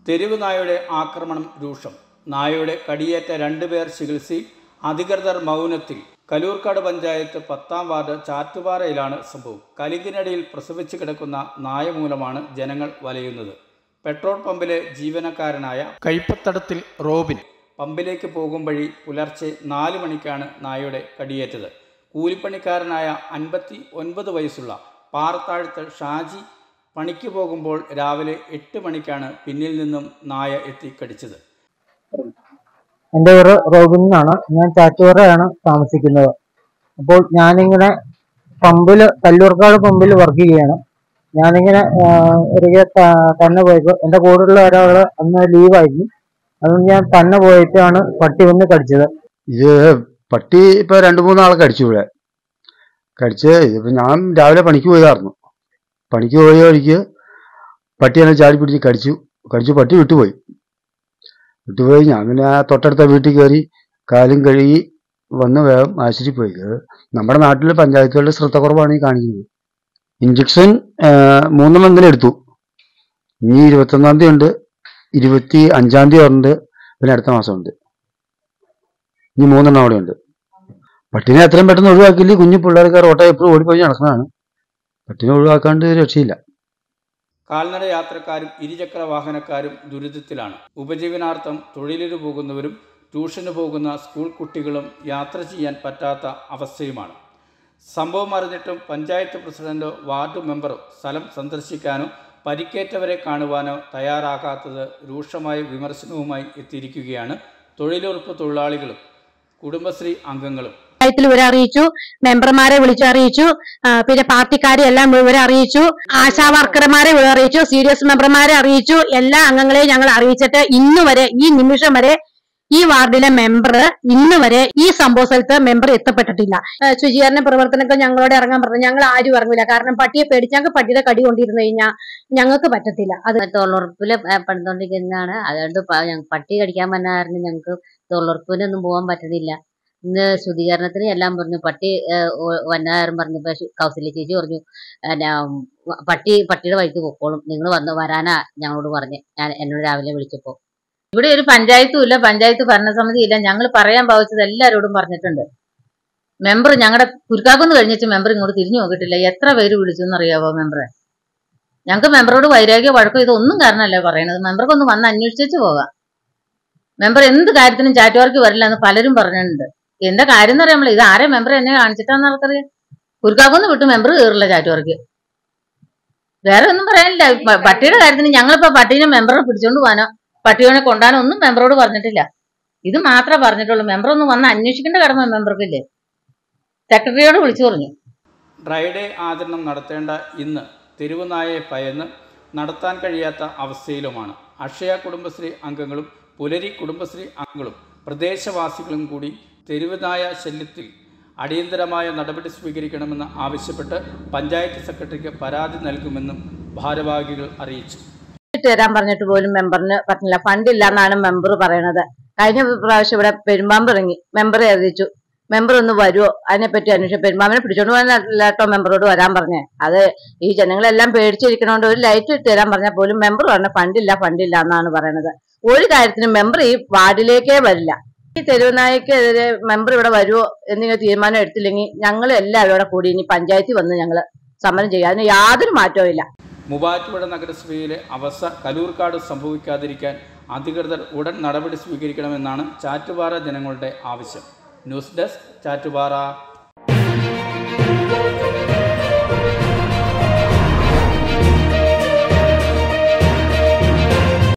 തെരുവ് നായയുടെ ആക്രമണം രൂക്ഷം. നായയുടെ കടിയേറ്റ 2 പേർ ചികിത്സയിൽ. അധികൃതർ മൗനത്തിൽ. കലൂർക്കാട് പഞ്ചായത്ത് 10-ാം വാർഡ് ചാറ്റുപാറയിലാണ് സംഭവം. കലിങ്കിനടിയിൽ പ്രസവിച്ച് കിടക്കുന്ന നായ മൂലമാണ് ജനങ്ങൾ വലയുന്നത്. പെട്രോൾ പമ്പിലെ ജീവനക്കാരനായ കൈപ്പത്തടത്തിൽ റോബിൻ പമ്പിലേക്ക് പോകും വഴി പുലർച്ചെ 4 മണിക്കാണ് നായയുടെ കടിയേറ്റത്. കൂലിപ്പണിക്കാരനായ 59 വയസ്സുള്ള പാറത്താഴത്ത് ഷാജി പണിക്ക് പോകുമ്പോൾ രാവിലെ 8 മണിക്കാണ് പിന്നിൽ നിന്നും നായ എത്തിക്കടിച്ചത്. എൻ്റെ പേര് റോബിൻ എന്നാണ്. ഞാൻ ചാറ്റുപാറയാണ് താമസിക്കുന്നത്. അപ്പോൾ ഞാനിങ്ങനെ കല്ലൂർക്കാട് പമ്പിൽ വർക്ക് ചെയ്യുകയാണ്. ഞാനിങ്ങനെ ഒരിക്കൽ തന്നെ പോയപ്പോൾ എൻ്റെ കൂടെയുള്ള ഒരാൾ അന്ന് ലീവായിരുന്നു. അതുകൊണ്ട് ഞാൻ തന്നെ പോയിട്ടാണ് പട്ടി വന്ന് കടിച്ചത്. ഇത് പട്ടി ഇപ്പോൾ 2-3 ആളെ കടിച്ചു. ഇവിടെ കടിച്ച് ഇതിപ്പോൾ ഞാൻ രാവിലെ പണിക്ക് പോയതായിരുന്നു. പണിക്ക് പോയ വഴിക്ക് പട്ടി എന്നെ ചാടി പിടിച്ച് കടിച്ചു. പട്ടി വിട്ടുപോയി. ഞാൻ പിന്നെ ആ തൊട്ടടുത്ത വീട്ടിൽ കയറി കാലും കഴുകി വന്ന് വേഗം ആശുപത്രിയിൽ പോയി. നമ്മുടെ നാട്ടിൽ പഞ്ചായത്തുകളുടെ ശ്രദ്ധക്കുറവാണ് ഈ കാണിക്കുന്നത്. ഇഞ്ചക്ഷൻ 3 എണ്ണം എടുത്തു. ഇനി 21-ാം തീയതി ഉണ്ട്, 25-ാം തീയതി ഉണ്ട്, പിന്നെ അടുത്ത മാസം ഉണ്ട്. ഇനി 3 എണ്ണം അവിടെ ഉണ്ട്. പട്ടിനെ എത്രയും പെട്ടെന്ന് ഒഴിവാക്കില്ല. കുഞ്ഞു പിള്ളേർക്ക് റോട്ട എപ്പോഴും ഓടിപ്പോയി നടക്കുന്നതാണ്. പട്ടിനെ ഒഴിവാക്കാണ്ട് രക്ഷയില്ല. കാൽനട യാത്രക്കാരും ഇരുചക്ര വാഹനക്കാരും ദുരിതത്തിലാണ്. ഉപജീവനാർത്ഥം തൊഴിലിന് പോകുന്നവരും ട്യൂഷന് പോകുന്ന സ്കൂൾ കുട്ടികളും യാത്ര ചെയ്യാൻ പറ്റാത്ത അവസ്ഥയുമാണ്. സംഭവം അറിഞ്ഞിട്ടും പഞ്ചായത്ത് പ്രസിഡന്റോ വാർഡ് മെമ്പറോ സ്ഥലം സന്ദർശിക്കാനോ പരിക്കേറ്റവരെ കാണുവാനോ തയ്യാറാകാത്തത് രൂക്ഷമായ വിമർശനവുമായി എത്തിയിരിക്കുകയാണ് തൊഴിലുറപ്പ് തൊഴിലാളികളും കുടുംബശ്രീ അംഗങ്ങളും. ഇവരെ അറിയിച്ചു, മെമ്പർമാരെ വിളിച്ചറിയിച്ചു, പിന്നെ പാർട്ടിക്കാരെ എല്ലാം ഇവരെ അറിയിച്ചു, ആശാ വർക്കർമാരെ അറിയിച്ചു, CDS മെമ്പർമാരെ അറിയിച്ചു. എല്ലാ അംഗങ്ങളെയും ഞങ്ങൾ അറിയിച്ചിട്ട് ഇന്ന് വരെ, ഈ നിമിഷം വരെ ഈ വാർഡിലെ മെമ്പർ ഇന്ന് വരെ ഈ സംഭവ സ്ഥലത്ത് മെമ്പർ എത്തപ്പെട്ടിട്ടില്ല. ശുചീകരണ പ്രവർത്തനങ്ങൾ ഞങ്ങളോട് ഇറങ്ങാൻ പറഞ്ഞു. ഞങ്ങൾ ആരും ഇറങ്ങില്ല. കാരണം പട്ടിയെ പേടിച്ച് ഞങ്ങൾക്ക് പട്ടിയുടെ കടി കൊണ്ടിരുന്നു കഴിഞ്ഞാൽ ഞങ്ങൾക്ക് പറ്റത്തില്ല. അത് തൊഴിലുറപ്പില് പണിതുകൊണ്ടിരിക്കുന്നതാണ്. അതുകൊണ്ട് പട്ടി കടിക്കാൻ വന്ന കാരണം ഞങ്ങൾക്ക് തൊഴിലുറപ്പിനൊന്നും പോകാൻ പറ്റുന്നില്ല. ഇന്ന് ശുചീകരണത്തിന് എല്ലാം പറഞ്ഞു. പട്ടി വന്നാരും പറഞ്ഞപ്പോ കൗസല്യ ചേച്ചി പറഞ്ഞു, പട്ടിയുടെ വഴിക്ക് പൊക്കോളും, നിങ്ങൾ വരാനാ ഞങ്ങളോട് പറഞ്ഞ്. എന്നോട് രാവിലെ വിളിച്ചപ്പോ ഇവിടെ ഒരു പഞ്ചായത്തും ഇല്ല, പഞ്ചായത്ത് ഭരണസമിതി ഇല്ല. ഞങ്ങൾ പറയാൻ ഭാവിച്ചത് എല്ലാവരോടും പറഞ്ഞിട്ടുണ്ട്. മെമ്പർ ഞങ്ങളുടെ കുരുക്കാക്കുന്ന് കഴിഞ്ഞിട്ട് മെമ്പർ ഇങ്ങോട്ട് തിരിഞ്ഞു നോക്കിയിട്ടില്ല. എത്ര പേര് വിളിച്ചു എന്നറിയാവോ മെമ്പറെ? ഞങ്ങൾക്ക് മെമ്പറോട് വൈരാഗ്യ വഴക്കം ഇതൊന്നും കാരണമല്ല പറയണത്. മെമ്പർക്കൊന്ന് വന്ന് അന്വേഷിച്ചു പോകാം. മെമ്പർ എന്ത് കാര്യത്തിനും ചാറ്റുവാർക്ക് വരില്ല എന്ന് പലരും പറഞ്ഞിട്ടുണ്ട്. എന്താ കാര്യം എന്ന് അറിയാമല്ലോ. ഇത് ആരെ മെമ്പർ എന്നെ കാണിച്ചിട്ടാന്ന് നടക്കറിയാം. കുരുക്കാക്കുന്ന് വിട്ട് മെമ്പർ കയറില്ല ചാറ്റുവാർക്ക്. വേറെ ഒന്നും പറയാനില്ല. പട്ടിയുടെ കാര്യത്തിന് ഞങ്ങളിപ്പോ പട്ടീനെ മെമ്പറെ പിടിച്ചോണ്ട് പോകാനോ പട്ടിയോനെ കൊണ്ടാനോ ഒന്നും മെമ്പറോട് പറഞ്ഞിട്ടില്ല. ഇത് മാത്രമേ പറഞ്ഞിട്ടുള്ളൂ. മെമ്പർ ഒന്ന് വന്ന് അന്വേഷിക്കേണ്ട കടമ മെമ്പർക്കില്ലേ? സെക്രട്ടറിയോട് വിളിച്ചു പറഞ്ഞു. ഡ്രൈഡേ ആചരണം നടത്തേണ്ട ഇന്ന് തെരുവ് നായയെ ഭയന്ന് നടത്താൻ കഴിയാത്ത അവസ്ഥയിലുമാണ്. അക്ഷയ കുടുംബശ്രീ അംഗങ്ങളും പുലരി കുടുംബശ്രീ അംഗങ്ങളും പ്രദേശവാസികളും കൂടി തെരുവ് നായ ശല്യത്തിൽ അടിയന്തരമായ നടപടി സ്വീകരിക്കണമെന്ന് ആവശ്യപ്പെട്ട് പഞ്ചായത്ത് സെക്രട്ടറിക്ക് പരാതി നൽകുമെന്നും ഭാരവാഹികൾ അറിയിച്ചു. തരാൻ പറഞ്ഞിട്ട് പോലും മെമ്പറിന് പറ്റില്ല. ഫണ്ടില്ല എന്നാണ് മെമ്പർ പറയണത്. കഴിഞ്ഞ പ്രാവശ്യം ഇവിടെ പെരുമ്പാമ്പ് ഇറങ്ങി. മെമ്പറെ അറിയിച്ചു. മെമ്പർ ഒന്ന് വരുമോ അതിനെപ്പറ്റി അന്വേഷിച്ചു. പെരുമ്പാമ്പിനെ പിടിച്ചോണ്ട് പോകാനല്ലോ മെമ്പറോട് വരാൻ പറഞ്ഞേ. അത് ഈ ജനങ്ങളെല്ലാം പേടിച്ചിരിക്കണോണ്ട് ഒരു ലൈറ്റ് ഇട്ട് തരാൻ പറഞ്ഞാൽ പോലും മെമ്പർ പറഞ്ഞ ഫണ്ടില്ല എന്നാണ് പറയണത്. ഒരു കാര്യത്തിനും മെമ്പർ ഈ വാർഡിലേക്കേ വരില്ല. ഈ തെരുവുനായ്ക്കെതിരെ മെമ്പർ ഇവിടെ വരുമോ എന്നിങ്ങനെ തീരുമാനം എടുത്തില്ലെങ്കിൽ ഞങ്ങൾ എല്ലാവരും ഇവിടെ കൂടി ഇനി പഞ്ചായത്തിൽ വന്ന് ഞങ്ങൾ സമരം ചെയ്യും. അതിന് യാതൊരു മാറ്റവും ഇല്ല. മൂവാറ്റുപുഴ നഗരസഭയിലെ അവസ്ഥ കലൂർക്കാട് സംഭവിക്കാതിരിക്കാൻ അധികൃതർ ഉടൻ നടപടി സ്വീകരിക്കണമെന്നാണ് ചാറ്റുപാറ ജനങ്ങളുടെ ആവശ്യം. News desk Chattupara.